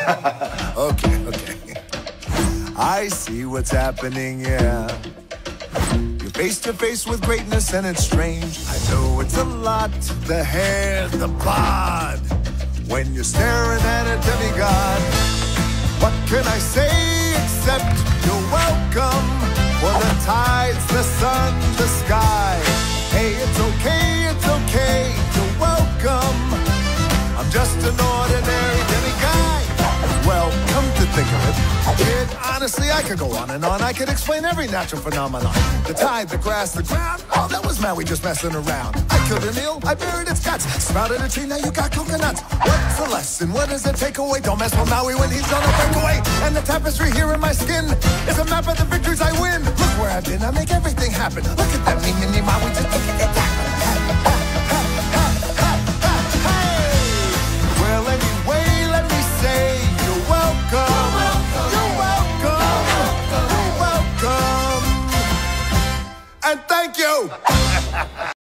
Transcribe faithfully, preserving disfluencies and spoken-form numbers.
Okay, okay. I see what's happening, yeah. You're face to face with greatness and it's strange. I know it's a lot, the hair, the bod. When you're staring at a demigod, what can I say except you're welcome? For the tides, the sun, the sky. Hey, it's okay, it's okay, you're welcome. I'm just an ordinary demiguy. Well, come to think of it, kid, honestly, I could go on and on. I could explain every natural phenomenon. The tide, the grass, the ground. Oh, that was Maui just messing around. I killed an eel, I buried its guts. Sprouted a tree, now you got coconuts. What's the lesson? What does it take away? Don't mess with Maui when he's on a breakaway. And the tapestry here in my skin is a map of the victories I win. Look where I've been, I make everything happen. Look at that, me, me, me, Maui, just look at that. Well, anyway, let me say you're welcome. You're welcome. You're welcome. And thank you.